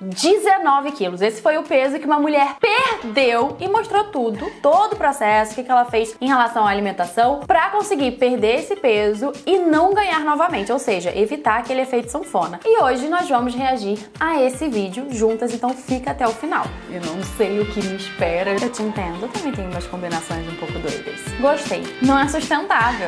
19 quilos. Esse foi o peso que uma mulher perdeu e mostrou tudo, todo o processo, o que ela fez em relação à alimentação pra conseguir perder esse peso e não ganhar novamente, ou seja, evitar aquele efeito sanfona. E hoje nós vamos reagir a esse vídeo juntas, então fica até o final. Eu não sei o que me espera, eu te entendo, eu também tenho umas combinações um pouco doidas. Gostei. Não é sustentável.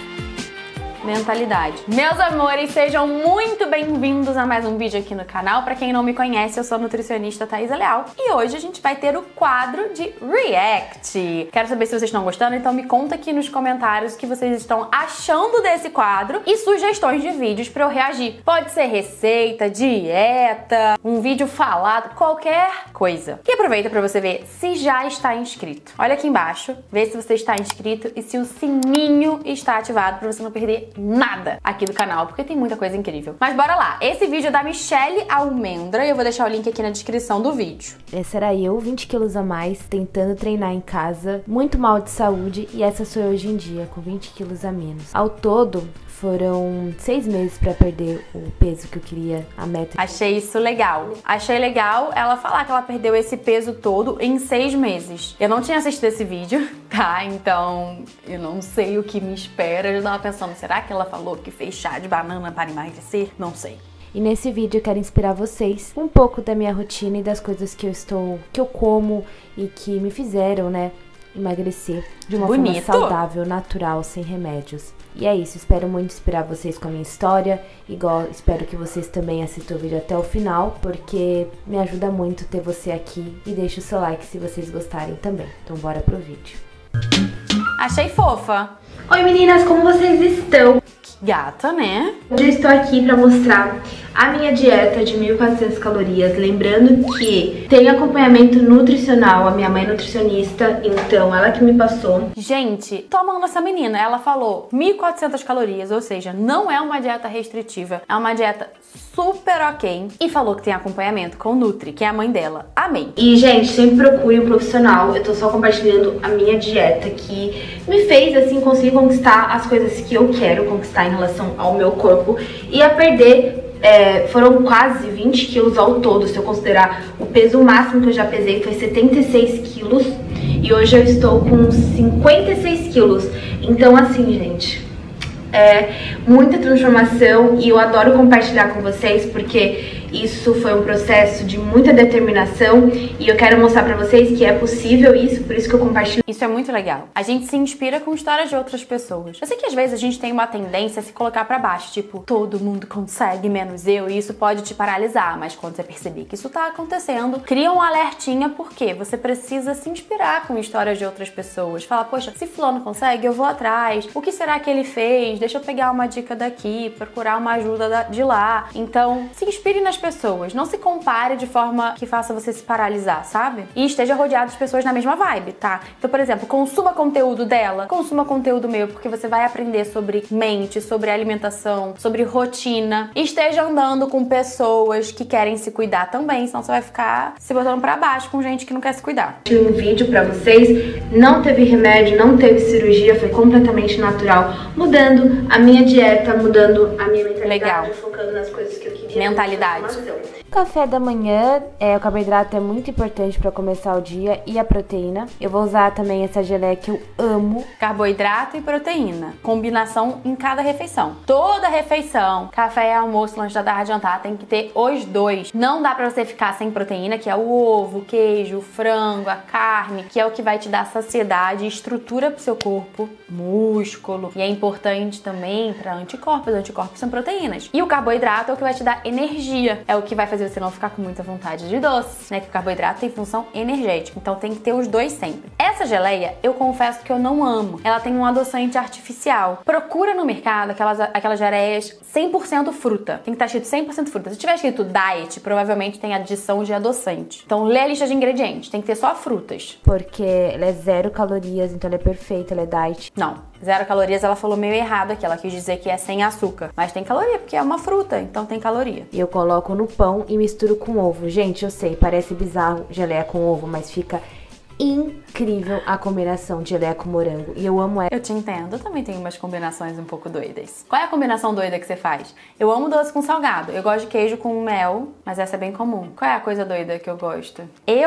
Mentalidade. Meus amores, sejam muito bem-vindos a mais um vídeo aqui no canal. Pra quem não me conhece, eu sou a nutricionista Thaisa Leal e hoje a gente vai ter o quadro de React. Quero saber se vocês estão gostando, então me conta aqui nos comentários o que vocês estão achando desse quadro e sugestões de vídeos pra eu reagir. Pode ser receita, dieta, um vídeo falado, qualquer coisa. E aproveita pra você ver se já está inscrito. Olha aqui embaixo, vê se você está inscrito e se o sininho está ativado pra você não perder nada aqui do canal, porque tem muita coisa incrível. Mas bora lá! Esse vídeo é da Michelle Almendra e eu vou deixar o link aqui na descrição do vídeo. Essa era eu, 20 quilos a mais, tentando treinar em casa, muito mal de saúde, e essa sou eu hoje em dia, com 20 quilos a menos. Ao todo, foram 6 meses pra perder o peso que eu queria, a meta. Achei isso legal. Achei legal ela falar que ela perdeu esse peso todo em 6 meses. Eu não tinha assistido esse vídeo, tá? Então, eu não sei o que me espera. Eu já tava pensando, será que ela falou que fez chá de banana para emagrecer? Não sei. E nesse vídeo eu quero inspirar vocês um pouco da minha rotina e das coisas que eu como e que me fizeram, né, emagrecer de uma forma saudável, natural, sem remédios. E é isso, espero muito inspirar vocês com a minha história, espero que vocês também assistam o vídeo até o final, porque me ajuda muito ter você aqui, e deixa o seu like se vocês gostarem também. Então bora pro vídeo. Achei fofa. Oi meninas, como vocês estão? Gata, né? Hoje eu estou aqui para mostrar a minha dieta de 1.400 calorias, lembrando que tem acompanhamento nutricional, a minha mãe é nutricionista, então ela que me passou. Gente, tô amando essa menina, ela falou 1.400 calorias, ou seja, não é uma dieta restritiva, é uma dieta super ok, e falou que tem acompanhamento com Nutri, que é a mãe dela. Amém. E gente, sempre procure um profissional, eu tô só compartilhando a minha dieta que me fez assim conseguir conquistar as coisas que eu quero conquistar em relação ao meu corpo e a perder. Foram quase 20 quilos ao todo, se eu considerar o peso máximo que eu já pesei foi 76 quilos e hoje eu estou com 56 quilos. Então assim, gente, é muita transformação e eu adoro compartilhar com vocês porque isso foi um processo de muita determinação e eu quero mostrar pra vocês que é possível isso, por isso que eu compartilho. Isso é muito legal. A gente se inspira com histórias de outras pessoas. Eu sei que às vezes a gente tem uma tendência a se colocar pra baixo, tipo, todo mundo consegue, menos eu, e isso pode te paralisar, mas quando você perceber que isso tá acontecendo, cria um alertinha, porque você precisa se inspirar com histórias de outras pessoas. Fala, poxa, se fulano consegue, eu vou atrás. O que será que ele fez? Deixa eu pegar uma dica daqui, procurar uma ajuda de lá. Então, se inspire nas pessoas, não se compare de forma que faça você se paralisar, sabe? E esteja rodeado de pessoas na mesma vibe, tá? Então, por exemplo, consuma conteúdo dela, consuma conteúdo meu, porque você vai aprender sobre mente, sobre alimentação, sobre rotina. E esteja andando com pessoas que querem se cuidar também, senão você vai ficar se botando pra baixo com gente que não quer se cuidar. Um vídeo pra vocês, não teve remédio, não teve cirurgia, foi completamente natural, mudando a minha dieta, mudando a minha mentalidade, legal, focando nas coisas que eu queria. Mentalidade. O café da manhã, o carboidrato é muito importante para começar o dia e a proteína. Eu vou usar também essa geleia que eu amo. Carboidrato e proteína. Combinação em cada refeição. Toda refeição, café, almoço, lanche da tarde, jantar, tem que ter os dois. Não dá pra você ficar sem proteína, que é o ovo, o queijo, o frango, a carne, que é o que vai te dar saciedade e estrutura pro seu corpo, músculo. E é importante também para anticorpos. Anticorpos são proteínas. E o carboidrato é o que vai te dar energia. É o que vai fazer você não ficar com muita vontade de doce, né? Que o carboidrato tem função energética, então tem que ter os dois sempre. Essa geleia, eu confesso que eu não amo. Ela tem um adoçante artificial. Procura no mercado aquelas geleias 100% fruta. Tem que estar escrito 100% fruta. Se tiver escrito diet, provavelmente tem adição de adoçante. Então lê a lista de ingredientes, tem que ter só frutas. Porque ela é 0 calorias, então ela é perfeita, ela é diet. Não, 0 calorias ela falou meio errado aqui, ela quis dizer que é sem açúcar. Mas tem caloria, porque é uma fruta, então tem caloria. E eu coloco no pão e misturo com ovo. Gente, eu sei, parece bizarro geleia com ovo, mas fica incrível a combinação de geleia com morango. E eu amo ela. Eu te entendo, eu também tenho umas combinações um pouco doidas. Qual é a combinação doida que você faz? Eu amo doce com salgado. Eu gosto de queijo com mel, mas essa é bem comum. Qual é a coisa doida que eu gosto?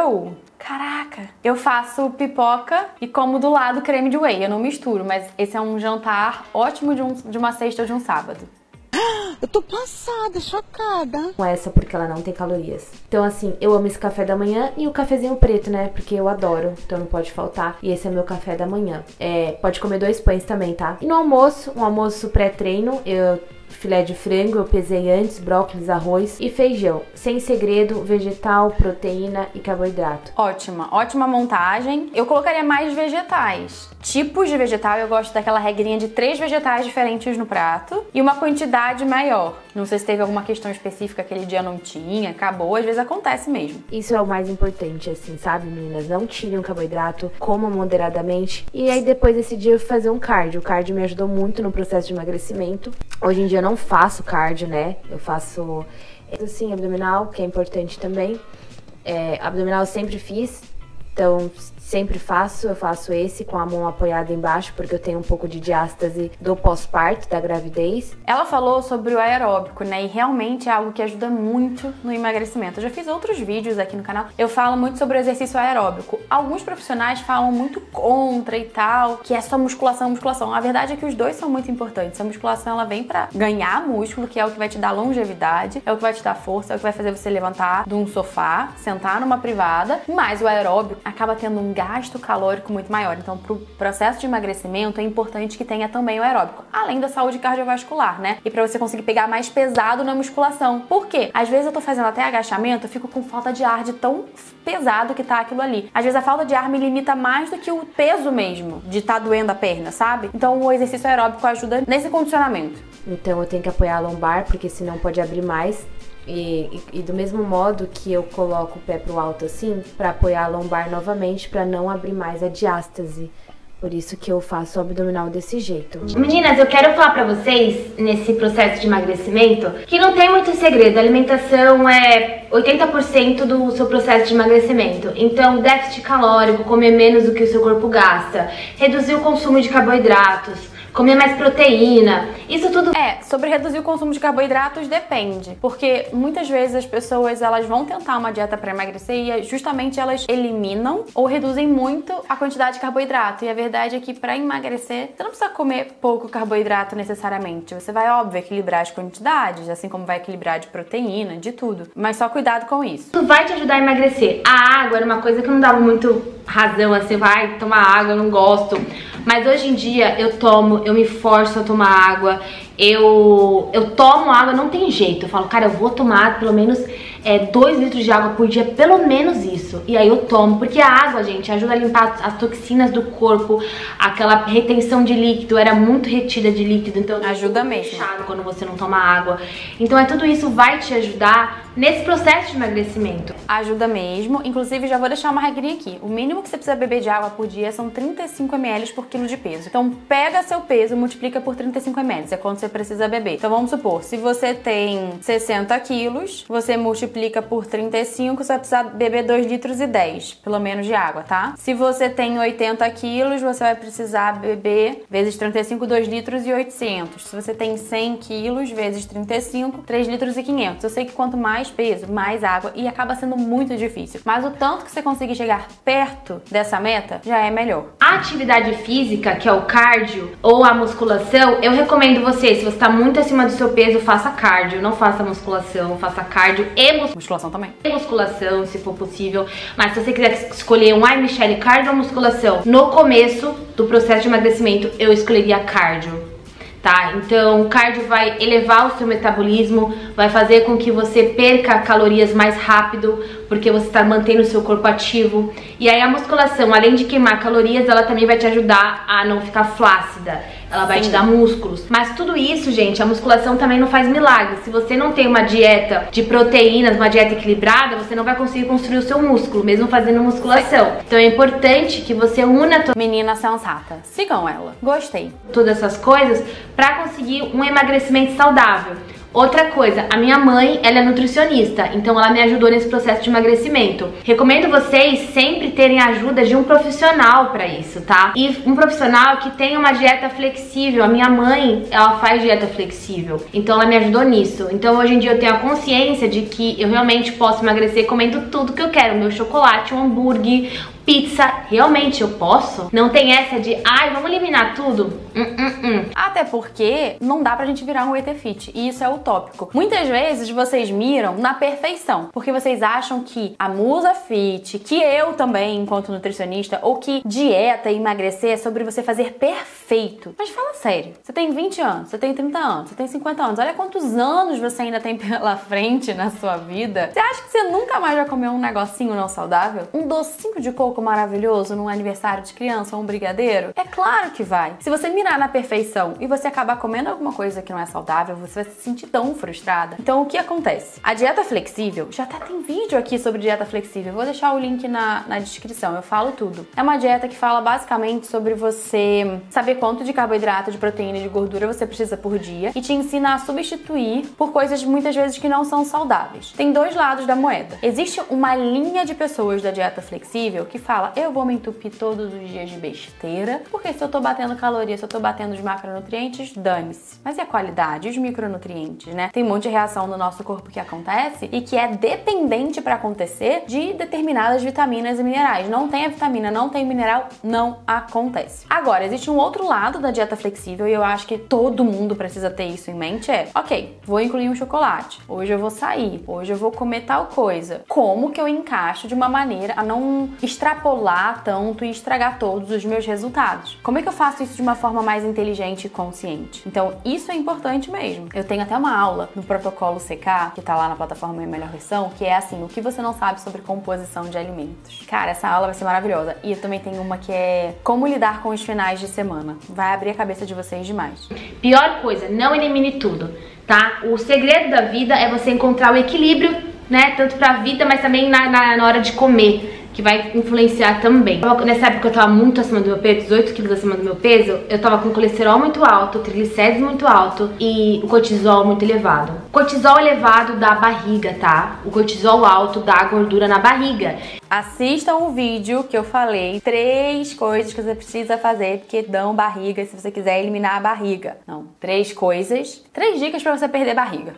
Caraca! Eu faço pipoca e como do lado creme de whey. Eu não misturo, mas esse é um jantar ótimo de uma sexta ou de um sábado. Eu tô passada, chocada. Com essa porque ela não tem calorias. Então assim, eu amo esse café da manhã e o cafezinho preto, né? Porque eu adoro, então não pode faltar. E esse é meu café da manhã. Pode comer 2 pães também, tá? E no almoço, um almoço pré-treino, filé de frango, eu pesei antes, brócolis, arroz e feijão. Sem segredo, vegetal, proteína e carboidrato. Ótima montagem. Eu colocaria mais vegetais. Tipos de vegetal, eu gosto daquela regrinha de 3 vegetais diferentes no prato e uma quantidade maior. Não sei se teve alguma questão específica, aquele dia não tinha, acabou, às vezes acontece mesmo. Isso é o mais importante, assim, sabe, meninas? Não tirem o carboidrato, comam moderadamente. E aí depois desse dia eu fui fazer um cardio. O cardio me ajudou muito no processo de emagrecimento. Hoje em dia eu não faço cardio, né? Eu faço, assim, abdominal, que é importante também. Abdominal eu sempre fiz, então sempre faço. Eu faço esse com a mão apoiada embaixo, porque eu tenho um pouco de diástase do pós-parto, da gravidez. Ela falou sobre o aeróbico, né? E realmente é algo que ajuda muito no emagrecimento. Eu já fiz outros vídeos aqui no canal. Eu falo muito sobre o exercício aeróbico. Alguns profissionais falam muito contra e tal, que é só musculação. A verdade é que os dois são muito importantes. A musculação, ela vem pra ganhar músculo, que é o que vai te dar longevidade, é o que vai te dar força, é o que vai fazer você levantar de um sofá, sentar numa privada. Mas o aeróbico acaba tendo um gasto calórico muito maior. Então, pro processo de emagrecimento, é importante que tenha também o aeróbico, além da saúde cardiovascular, né? E pra você conseguir pegar mais pesado na musculação. Por quê? Às vezes eu tô fazendo até agachamento, eu fico com falta de ar de tão pesado que tá aquilo ali. Às vezes a falta de ar me limita mais do que o peso mesmo, de tá doendo a perna, sabe? Então, o exercício aeróbico ajuda nesse condicionamento. Então, eu tenho que apoiar a lombar, porque senão pode abrir mais. E do mesmo modo que eu coloco o pé pro alto assim, pra apoiar a lombar novamente, pra não abrir mais a diástase. Por isso que eu faço o abdominal desse jeito. Meninas, eu quero falar pra vocês, nesse processo de emagrecimento, que não tem muito segredo. A alimentação é 80% do seu processo de emagrecimento. Então, déficit calórico, comer menos do que o seu corpo gasta, reduzir o consumo de carboidratos, comer mais proteína, isso tudo... Sobre reduzir o consumo de carboidratos depende, porque muitas vezes as pessoas, elas vão tentar uma dieta para emagrecer e justamente elas eliminam ou reduzem muito a quantidade de carboidrato. E a verdade é que para emagrecer, você não precisa comer pouco carboidrato necessariamente. Você vai, óbvio, equilibrar as quantidades, assim como vai equilibrar de proteína, de tudo. Mas só cuidado com isso. Isso vai te ajudar a emagrecer. A água era uma coisa que eu não dava muito razão, assim, vai tomar água, eu não gosto. Mas hoje em dia eu me forço a tomar água, eu tomo água, não tem jeito. Eu falo, cara, eu vou tomar pelo menos 2 litros de água por dia, pelo menos isso. E aí eu tomo, porque a água, gente, ajuda a limpar as toxinas do corpo, aquela retenção de líquido, era muito retida de líquido, então ajuda mesmo quando você não toma água. Então tudo isso vai te ajudar nesse processo de emagrecimento. Ajuda mesmo, inclusive já vou deixar uma regrinha aqui. O mínimo que você precisa beber de água por dia são 35 ml por quilo de peso. Então pega seu peso e multiplica por 35 ml, é quanto você precisa beber. Então vamos supor, se você tem 60 quilos, você multiplica por 35, você vai precisar beber 2 litros e 10, pelo menos, de água, tá? Se você tem 80 quilos, você vai precisar beber vezes 35, 2 litros e 800. Se você tem 100 quilos, vezes 35, 3 litros e 500. Eu sei que quanto mais peso, mais água, e acaba sendo muito difícil. Mas o tanto que você conseguir chegar perto dessa meta, já é melhor. A atividade física, que é o cardio, ou a musculação, eu recomendo você, se você tá muito acima do seu peso, faça cardio, não faça musculação, faça cardio e musculação também. E musculação, se for possível. Mas se você quiser escolher Michelle, cardio ou musculação, no começo do processo de emagrecimento, eu escolheria cardio. Tá? Então, o cardio vai elevar o seu metabolismo, vai fazer com que você perca calorias mais rápido, porque você está mantendo o seu corpo ativo. E aí a musculação, além de queimar calorias, ela também vai te ajudar a não ficar flácida. Ela vai te dar músculos. Mas tudo isso, gente, a musculação também não faz milagre. Se você não tem uma dieta de proteínas, uma dieta equilibrada, você não vai conseguir construir o seu músculo, mesmo fazendo musculação. Então é importante que você una... Menina sensata, sigam ela. Gostei. Todas essas coisas pra conseguir um emagrecimento saudável. Outra coisa, a minha mãe, ela é nutricionista, então ela me ajudou nesse processo de emagrecimento. Recomendo vocês sempre terem a ajuda de um profissional pra isso, tá? E um profissional que tenha uma dieta flexível. A minha mãe, ela faz dieta flexível, então ela me ajudou nisso. Então hoje em dia eu tenho a consciência de que eu realmente posso emagrecer comendo tudo que eu quero. Meu chocolate, um hambúrguer, pizza, realmente eu posso. Não tem essa de, ai, vamos eliminar tudo. Até porque não dá pra gente virar um ET Fit, e isso é utópico. Muitas vezes vocês miram na perfeição, porque vocês acham que a musa fit, que eu também, enquanto nutricionista, ou que dieta e emagrecer é sobre você fazer perfeito. Mas fala sério, você tem 20 anos, você tem 30 anos, você tem 50 anos, olha quantos anos você ainda tem pela frente na sua vida. Você acha que você nunca mais vai comer um negocinho não saudável? Um docinho de coco maravilhoso num aniversário de criança ou um brigadeiro? É claro que vai. Se você mirar na perfeição e você acabar comendo alguma coisa que não é saudável, você vai se sentir tão frustrada. Então o que acontece? A dieta flexível, já até tem vídeo aqui sobre dieta flexível, vou deixar o link na descrição, eu falo tudo. É uma dieta que fala basicamente sobre você saber quanto de carboidrato, de proteína e de gordura você precisa por dia e te ensina a substituir por coisas muitas vezes que não são saudáveis. Tem dois lados da moeda. Existe uma linha de pessoas da dieta flexível que fala, eu vou me entupir todos os dias de besteira, porque se eu tô batendo caloria, se eu tô batendo os macronutrientes, dane-se. Mas e a qualidade? E os micronutrientes, né? Tem um monte de reação no nosso corpo que acontece e que é dependente para acontecer de determinadas vitaminas e minerais. Não tem a vitamina, não tem mineral, não acontece. Agora, existe um outro lado da dieta flexível e eu acho que todo mundo precisa ter isso em mente, ok, vou incluir um chocolate, hoje eu vou sair, hoje eu vou comer tal coisa. Como que eu encaixo de uma maneira a não extrapolar tanto e estragar todos os meus resultados? Como é que eu faço isso de uma forma mais inteligente e consciente? Então, isso é importante mesmo. Eu tenho até uma aula no protocolo CK, que tá lá na plataforma Minha Melhor Versão, que é assim, o que você não sabe sobre composição de alimentos. Cara, essa aula vai ser maravilhosa. E eu também tenho uma que é como lidar com os finais de semana. Vai abrir a cabeça de vocês demais. Pior coisa, não elimine tudo, tá? O segredo da vida é você encontrar o equilíbrio, né? Tanto pra vida, mas também na hora de comer, que vai influenciar também. Nessa época eu tava muito acima do meu peso, 18 quilos acima do meu peso, eu tava com colesterol muito alto, triglicéridos muito alto e o cortisol muito elevado. O cortisol elevado dá barriga, tá? O cortisol alto dá gordura na barriga. Assistam o vídeo que eu falei 3 coisas que você precisa fazer porque dão barriga se você quiser eliminar a barriga. Não, 3 coisas, 3 dicas pra você perder barriga.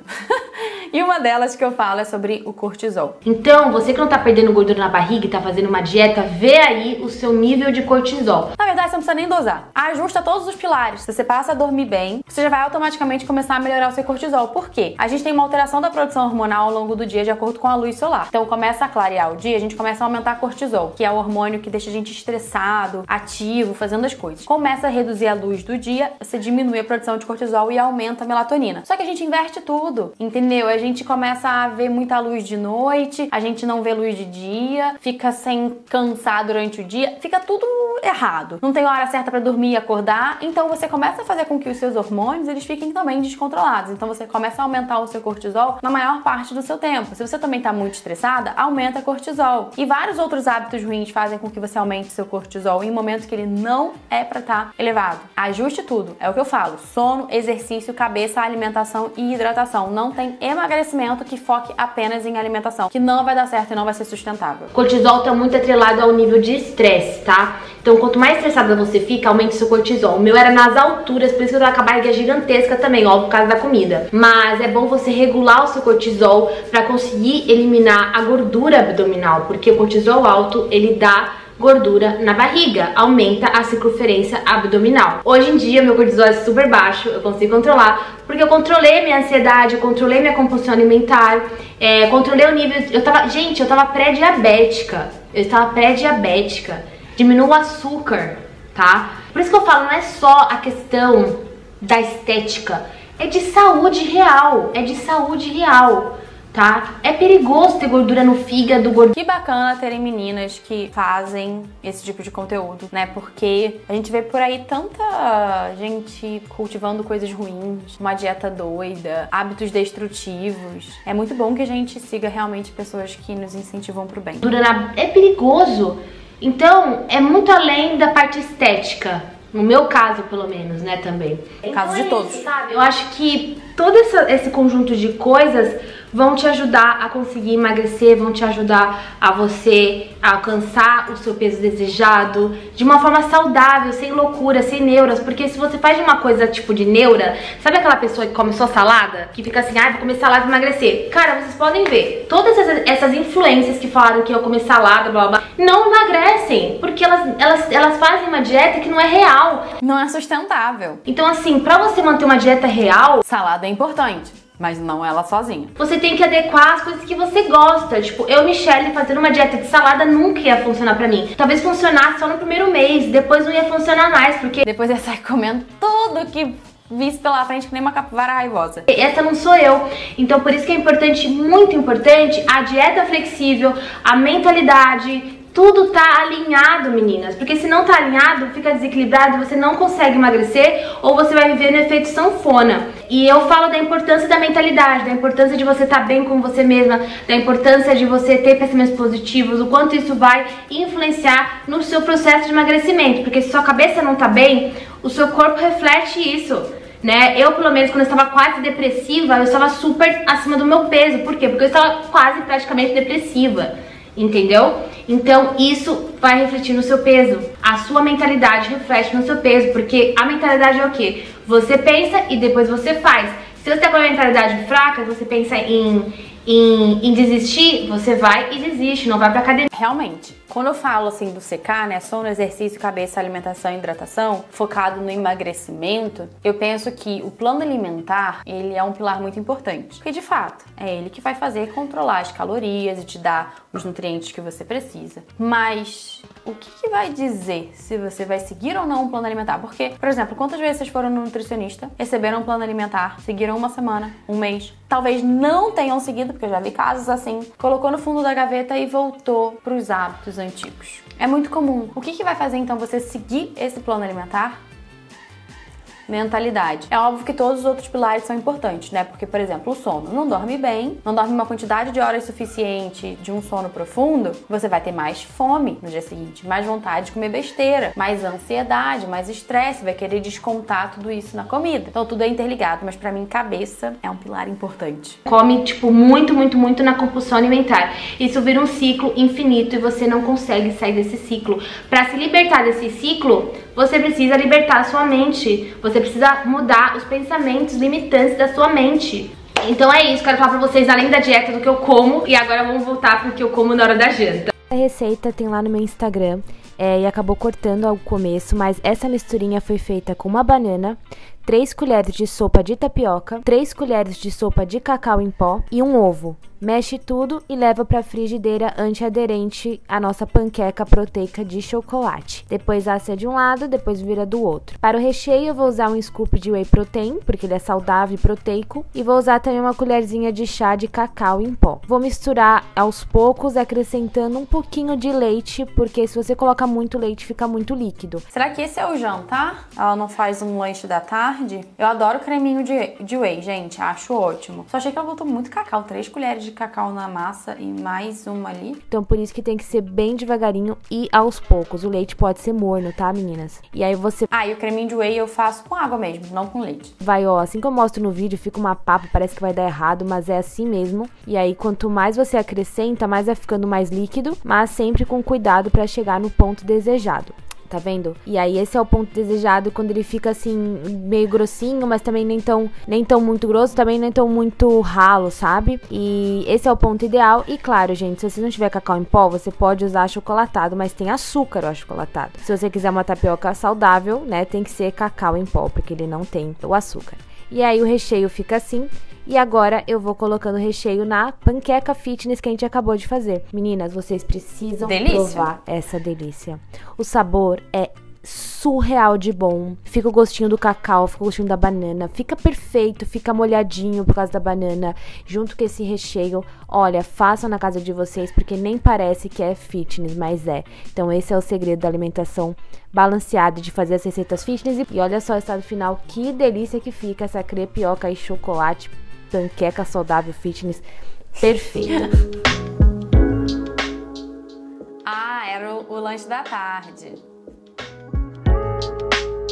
E uma delas que eu falo é sobre o cortisol. Então, você que não tá perdendo gordura na barriga e tá fazendo uma dieta, vê aí o seu nível de cortisol. Na verdade, você não precisa nem dosar. Ajusta todos os pilares. Se você passa a dormir bem, você já vai automaticamente começar a melhorar o seu cortisol. Por quê? A gente tem uma alteração da produção hormonal ao longo do dia de acordo com a luz solar. Então, começa a clarear o dia, a gente começa a aumentar cortisol, que é o hormônio que deixa a gente estressado, ativo, fazendo as coisas. Começa a reduzir a luz do dia, você diminui a produção de cortisol e aumenta a melatonina. Só que a gente inverte tudo, entendeu? A gente começa a ver muita luz de noite, a gente não vê luz de dia, fica sem cansar durante o dia, fica tudo errado. Não tem hora certa pra dormir e acordar, então você começa a fazer com que os seus hormônios, eles fiquem também descontrolados. Então você começa a aumentar o seu cortisol na maior parte do seu tempo. Se você também tá muito estressada, aumenta cortisol. E vários outros hábitos ruins fazem com que você aumente seu cortisol em momentos que ele não é pra estar elevado. Ajuste tudo, é o que eu falo. Sono, exercício, cabeça, alimentação e hidratação. Não tem emagrecimento que foque apenas em alimentação, que não vai dar certo e não vai ser sustentável. O cortisol tá muito atrelado ao nível de estresse, tá? Então, quanto mais estressada você fica, aumenta o seu cortisol. O meu era nas alturas, por isso que eu tava com a barriga gigantesca também, óbvio, por causa da comida. Mas é bom você regular o seu cortisol pra conseguir eliminar a gordura abdominal, porque o cortisol alto, ele dá gordura na barriga, aumenta a circunferência abdominal. Hoje em dia, meu cortisol é super baixo, eu consigo controlar, porque eu controlei minha ansiedade, eu controlei minha compulsão alimentar, controlei o nível... eu tava pré-diabética, diminui o açúcar, tá? Por isso que eu falo, não é só a questão da estética, é de saúde real, tá? É perigoso ter gordura no fígado, Que bacana terem meninas que fazem esse tipo de conteúdo, né? Porque a gente vê por aí tanta gente cultivando coisas ruins, uma dieta doida, hábitos destrutivos. É muito bom que a gente siga realmente pessoas que nos incentivam pro bem. É perigoso. Então, é muito além da parte estética, No meu caso, pelo menos, né, também. No caso de todos. Sabe? Eu acho que todo esse conjunto de coisas vão te ajudar a conseguir emagrecer, vão te ajudar a você alcançar o seu peso desejado de uma forma saudável, sem loucura, sem neuras. Porque se você faz uma coisa tipo de neura, sabe aquela pessoa que come só salada? Que fica assim, vou comer salada e emagrecer. Cara, vocês podem ver, todas essas influências que falaram que eu comer salada, blá blá, não emagrecem. Porque elas fazem uma dieta que não é real. Não é sustentável. Então assim, pra você manter uma dieta real, salada é importante, mas não ela sozinha. Você tem que adequar as coisas que você gosta. Tipo, eu, Michelle, fazendo uma dieta de salada nunca ia funcionar pra mim. Talvez funcionasse só no primeiro mês, depois não ia funcionar mais, porque depois ia sair comendo tudo que visse pela frente, que nem uma capivara raivosa. Essa não sou eu. Então por isso que é importante, muito importante, a dieta flexível, a mentalidade. Tudo tá alinhado, meninas, porque se não tá alinhado, fica desequilibrado, você não consegue emagrecer ou você vai viver no efeito sanfona. E eu falo da importância da mentalidade, da importância de você estar bem com você mesma, da importância de você ter pensamentos positivos, o quanto isso vai influenciar no seu processo de emagrecimento, porque se sua cabeça não tá bem, o seu corpo reflete isso. Né? Eu, pelo menos, quando eu estava quase depressiva, eu estava super acima do meu peso. Por quê? Porque eu estava quase praticamente depressiva. Entendeu? Então isso vai refletir no seu peso. A sua mentalidade reflete no seu peso, porque a mentalidade é o quê? Você pensa e depois você faz. Se você tá com a mentalidade fraca, você pensa em desistir, você vai e desiste, não vai pra academia. Realmente, quando eu falo assim do secar, né, sono, exercício, cabeça, alimentação e hidratação, focado no emagrecimento, eu penso que o plano alimentar, ele é um pilar muito importante. Porque de fato, é ele que vai fazer controlar as calorias e te dar os nutrientes que você precisa. Mas o que vai dizer se você vai seguir ou não um plano alimentar? Porque, por exemplo, quantas vezes vocês foram no nutricionista, receberam um plano alimentar, seguiram uma semana, um mês, talvez não tenham seguido, porque eu já vi casos assim, colocou no fundo da gaveta e voltou para os hábitos antigos. É muito comum. O que vai fazer então você seguir esse plano alimentar? Mentalidade. É óbvio que todos os outros pilares são importantes, né? Porque, por exemplo, o sono. Não dorme bem, não dorme uma quantidade de horas suficiente de um sono profundo, você vai ter mais fome no dia seguinte, mais vontade de comer besteira, mais ansiedade, mais estresse, vai querer descontar tudo isso na comida. Então tudo é interligado, mas pra mim cabeça é um pilar importante. Come, tipo, muito na compulsão alimentar. Isso vira um ciclo infinito e você não consegue sair desse ciclo. Pra se libertar desse ciclo, você precisa libertar a sua mente. Você precisa mudar os pensamentos limitantes da sua mente. Então é isso, quero falar pra vocês além da dieta do que eu como. E agora vamos voltar pro que eu como na hora da janta. A receita tem lá no meu Instagram e acabou cortando ao começo, mas essa misturinha foi feita com uma banana, 3 colheres de sopa de tapioca, 3 colheres de sopa de cacau em pó e um ovo. Mexe tudo e leva para a frigideira antiaderente a nossa panqueca proteica de chocolate. Depois assa de um lado, depois vira do outro. Para o recheio eu vou usar um scoop de whey protein, porque ele é saudável e proteico. E vou usar também uma colherzinha de chá de cacau em pó. Vou misturar aos poucos, acrescentando um pouquinho de leite, porque se você coloca muito leite fica muito líquido. Será que esse é o jantar? Ela não faz um lanche da tarde? Eu adoro creminho de whey, gente, acho ótimo. Só achei que ela botou muito cacau, 3 colheres de cacau na massa e mais uma ali. Então por isso que tem que ser bem devagarinho e aos poucos. O leite pode ser morno, tá, meninas? E aí você... e o creminho de whey eu faço com água mesmo, não com leite. Vai, assim que eu mostro no vídeo, fica uma papa, parece que vai dar errado, mas é assim mesmo. E aí quanto mais você acrescenta, mais vai ficando mais líquido, mas sempre com cuidado pra chegar no ponto desejado. Tá vendo? E aí esse é o ponto desejado quando ele fica assim meio grossinho, mas também nem tão muito grosso, também nem tão muito ralo, sabe? E esse é o ponto ideal. E claro, gente, se você não tiver cacau em pó, você pode usar achocolatado, mas tem açúcar o achocolatado. Se você quiser uma tapioca saudável, né, tem que ser cacau em pó, porque ele não tem o açúcar. E aí o recheio fica assim. E agora eu vou colocando o recheio na panqueca fitness que a gente acabou de fazer. Meninas, vocês precisam provar essa delícia. O sabor é surreal de bom. Fica o gostinho do cacau, fica o gostinho da banana. Fica perfeito, fica molhadinho por causa da banana. Junto com esse recheio, olha, façam na casa de vocês, porque nem parece que é fitness, mas é. Então esse é o segredo da alimentação balanceada, de fazer as receitas fitness. E olha só o estado final, que delícia que fica essa crepioca e chocolate, panqueca saudável fitness, perfeita. Era o lanche da tarde.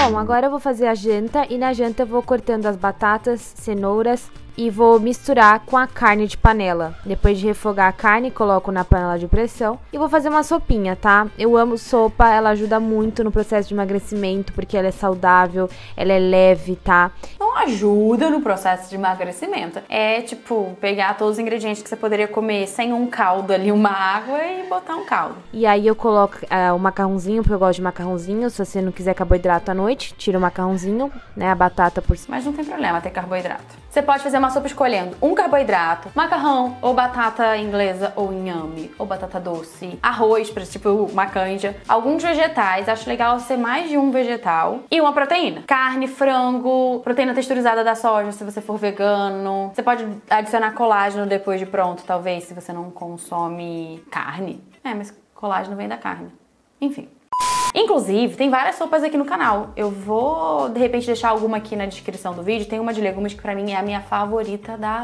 Bom, agora eu vou fazer a janta e na janta eu vou cortando as batatas, cenouras e vou misturar com a carne de panela. Depois de refogar a carne, coloco na panela de pressão e vou fazer uma sopinha, tá? Eu amo sopa, ela ajuda muito no processo de emagrecimento porque ela é saudável, ela é leve, tá? Não ajuda no processo de emagrecimento. É tipo pegar todos os ingredientes que você poderia comer sem um caldo ali, uma água e botar um caldo. E aí eu coloco o macarrãozinho, porque eu gosto de macarrãozinho. Se você não quiser carboidrato à noite, tira o macarrãozinho, né? A batata por cima. Mas não tem problema ter carboidrato. Você pode fazer uma sopa escolhendo um carboidrato, macarrão, ou batata inglesa, ou inhame, ou batata doce, arroz, tipo uma canja, alguns vegetais, acho legal ser mais de um vegetal, e uma proteína. Carne, frango, proteína texturizada da soja, se você for vegano. Você pode adicionar colágeno depois de pronto, talvez, se você não consome carne. Mas colágeno vem da carne. Enfim. Inclusive, tem várias sopas aqui no canal. Eu vou, de repente, deixar alguma aqui na descrição do vídeo. Tem uma de legumes que pra mim é a minha favorita da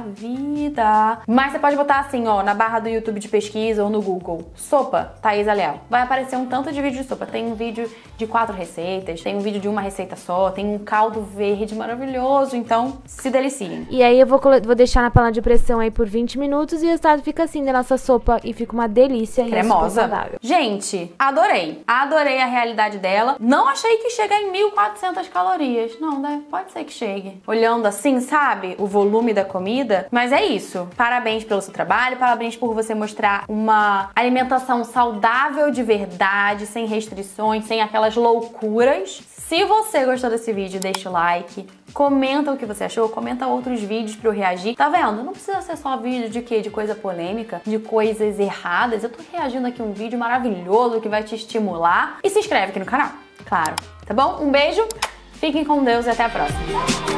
vida. Mas você pode botar assim, ó, na barra do YouTube de pesquisa ou no Google. Sopa, Thaisa Leal. Vai aparecer um tanto de vídeo de sopa. Tem um vídeo de 4 receitas, tem um vídeo de uma receita só, tem um caldo verde maravilhoso. Então, se deliciem. E aí eu vou deixar na panela de pressão aí por 20 minutos e o resultado fica assim da nossa sopa e fica uma delícia. Cremosa. E é super saudável. Gente, adorei. Adorei a realidade dela. Não achei que chega em 1.400 calorias. Não, pode ser que chegue. Olhando assim, sabe? O volume da comida. Mas é isso. Parabéns pelo seu trabalho. Parabéns por você mostrar uma alimentação saudável de verdade, sem restrições, sem aquelas loucuras. Se você gostou desse vídeo, deixa o like. Comenta o que você achou, comenta outros vídeos pra eu reagir. Tá vendo? Não precisa ser só vídeo de quê? De coisa polêmica, de coisas erradas. Eu tô reagindo aqui a um vídeo maravilhoso que vai te estimular. E se inscreve aqui no canal, claro. Tá bom? Um beijo, fiquem com Deus e até a próxima.